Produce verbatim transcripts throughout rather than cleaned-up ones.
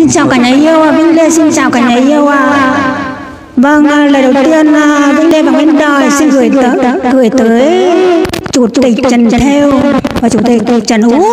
chào cả nhà yêu, Vinh Lê xin chào cả nhà yêu à. Vâng, lời đầu tiên Vinh Lê và Nguyễn Đời xin gửi tới gửi tới Chủ tịch Trần Thêu và Chủ tịch Trần Út,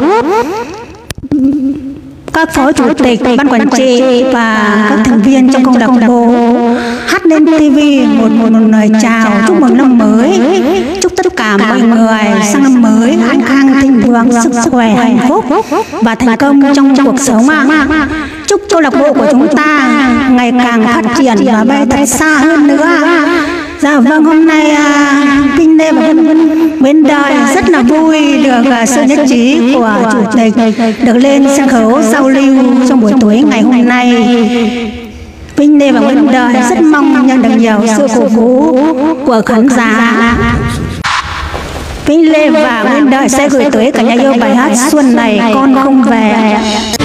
các phó chủ tịch ban quản trị và các thành viên trong câu lạc bộ Hát Lên ti vi một một một lời chào chúc mừng năm mới, chúc tất cả mọi người sang năm mới an khang thịnh vượng, sức khỏe hạnh phúc và thành công trong trong cuộc sống ạ. Chúc câu lạc bộ của chúng ta ngày càng phát triển và bay thật xa hơn nữa. Dạ vâng, hôm nay uh, Vinh Lê và Nguyễn Đời rất là vui được uh, sự nhất trí của chủ tịch được lên sân khấu giao lưu trong buổi tối ngày hôm nay. Vinh Lê và Nguyễn Đời rất mong nhận được nhiều sự cổ vũ của khán giả. Vinh Lê và Nguyễn Đời sẽ gửi tới cả nhà yêu bài hát Xuân Này Con Không Về.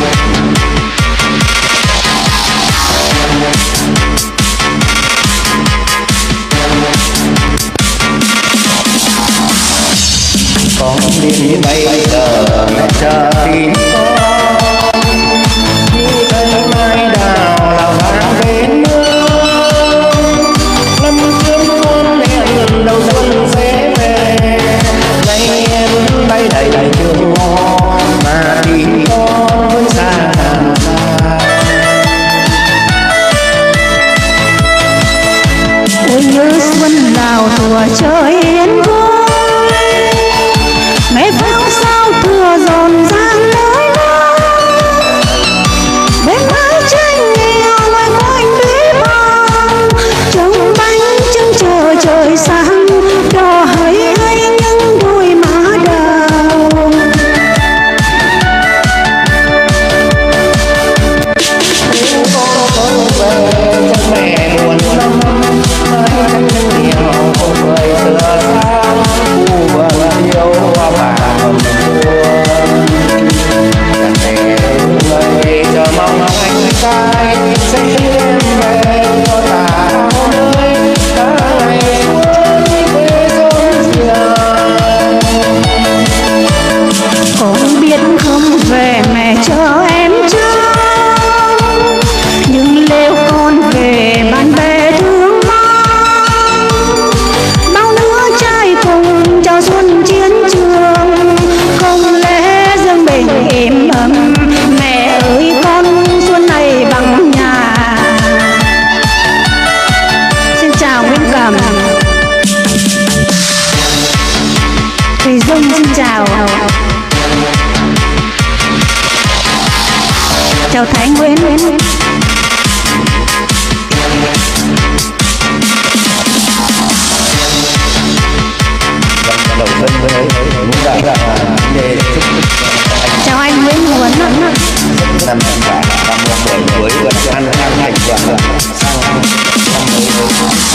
Con biết bây giờ mẹ chờ tin con, như cây mai đào là vàng bên mưa. Năm trước con hẹn đầu xuân sẽ về, nay em bay đầy đầy trường ngon mà tìm con vẫn xa hàng xa. Ôi nhớ xuân nào thuở trời yên vui, ngày phương sao thừa rộn ràng nơi đó, bên mái tranh nghèo loài quanh bí vàng, trông bánh trưng chờ trời sáng, đò hỡi hay những đôi má đào. Nếu con không về cho mẹ buồn lắm, mái tranh nghèo không người xưa sáng, u buồn yêu hoa vàng hồng buồn. Chẳng thể người chờ mong anh trai sẽ đem về cho ta nơi ta ngày xuân quê rộn ràng. Con biết không về mẹ chờ em chưa, nhưng nếu con về bạn bè thương mong, bao lứa trai cùng cho xuân chiến trường, không lẽ dương bình êm ấm. Mẹ ơi con xuân này bằng nhà. Xin chào Nguyễn Cẩm, Thùy Dung xin chào, chào Thái Nguyễn. Đầu xuân với muốn đạo là để chúc Chào anh Nguyễn Huấn. năm cả năm mới với ăn ăn hạnh vượng sang năm mới.